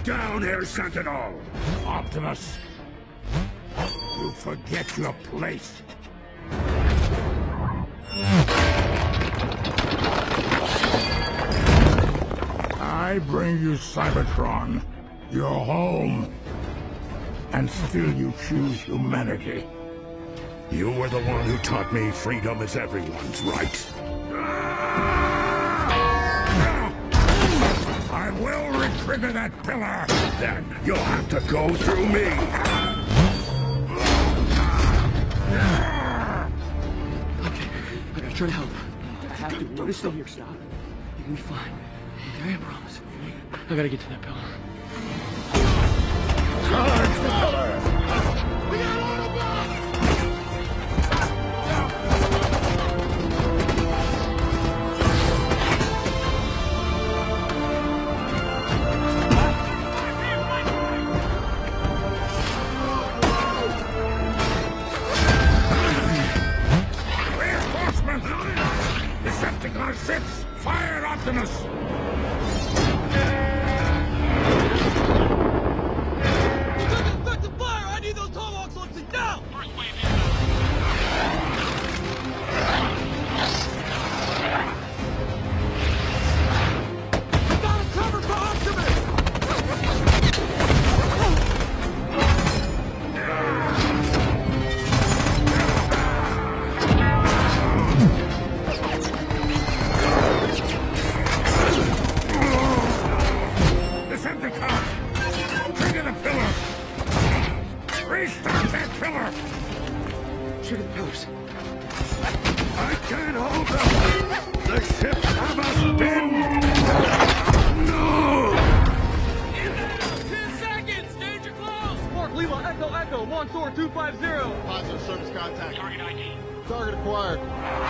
down, Air Sentinel! Optimus! You forget your place. I bring you Cybertron, your home. And still you choose humanity. You were the one who taught me freedom is everyone's right. I will retrigger that pillar. Then you'll have to go through me. Okay, I gotta try to help. I have to. Don't stay here, stop. You're gonna be fine. Okay, I promise. I gotta get to that pillar. Charge the pillar! We got Autobots! Reinforcements! Decepticon 6! Fire Optimus! Restart that pillar! Trigger the pillars. I can't hold them! The ship have us been... No! 10 seconds! Danger close! Mark, Lima, Echo, Long Sword 250. Positive service contact. Target ID. Target acquired.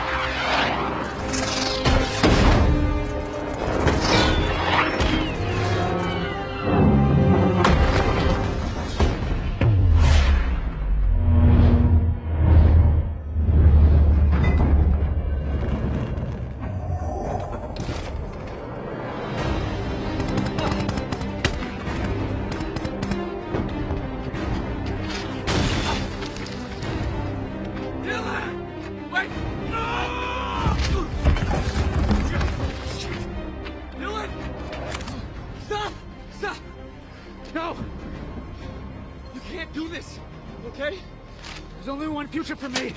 No! You can't do this, okay? There's only one future for me.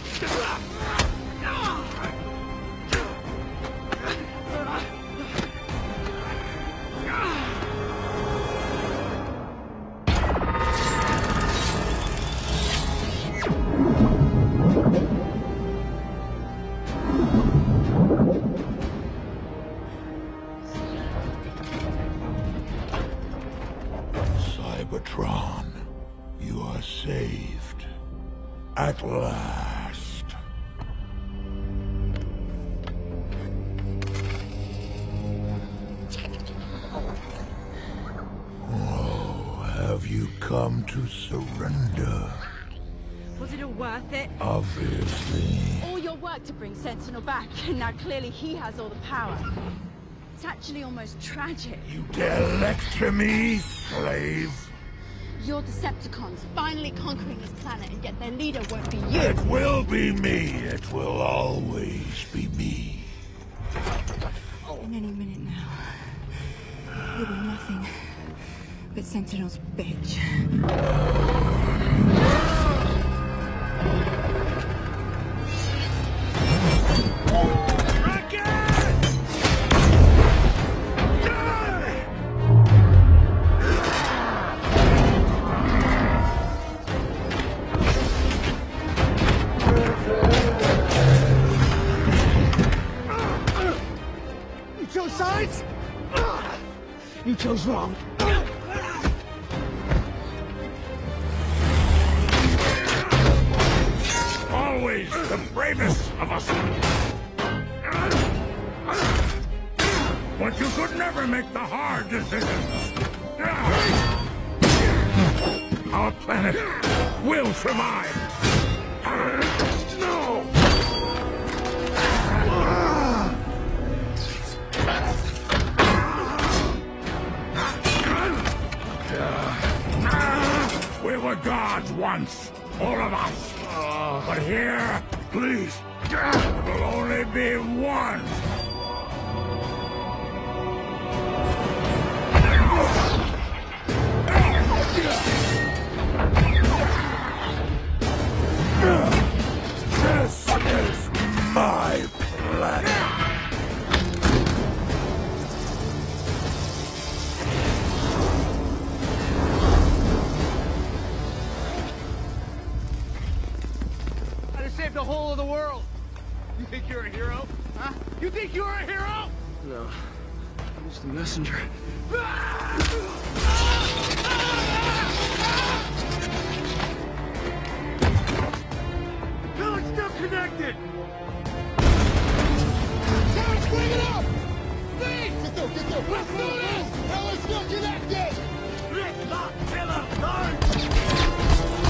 Cybertron, you are saved. At last. Oh, have you come to surrender? Was it all worth it? Obviously. All your work to bring Sentinel back, and now clearly he has all the power. It's actually almost tragic. You dare lecture me, slave? Your Decepticons finally conquering this planet, and yet their leader won't be you. It will be me. It will always be me. In any minute now, you'll be nothing but Sentinel's bitch. Sides? You chose wrong. Always the bravest of us. But you could never make the hard decisions. Our planet will survive. No! were gods once, all of us. But here, please, there will only be one. This is my planet. I just saved the whole of the world. You think you're a hero? Huh? You think you're a hero? No. I'm just a messenger. No, it's still connected! Terrence, bring it up! Speed! Get through! Let's do this! Hell, it's still connected! Lift, lock, pillar, guard!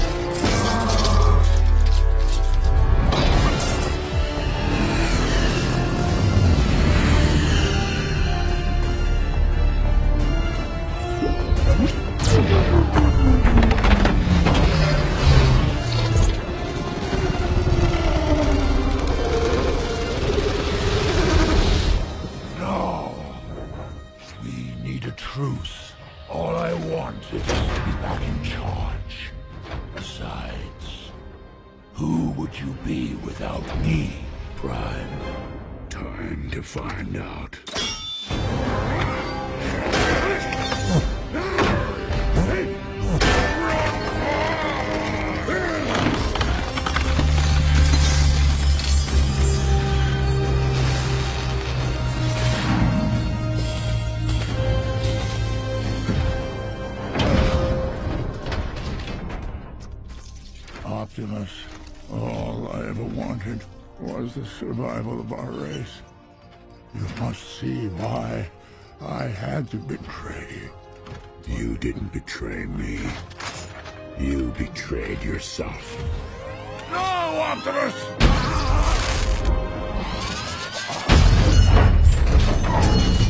No. We need a truce. All I want is to be back in charge. Besides, who would you be without me, Prime? Time to find out. Optimus, all I ever wanted was the survival of our race. You must see why I had to betray you. You didn't betray me. You betrayed yourself. No, Optimus!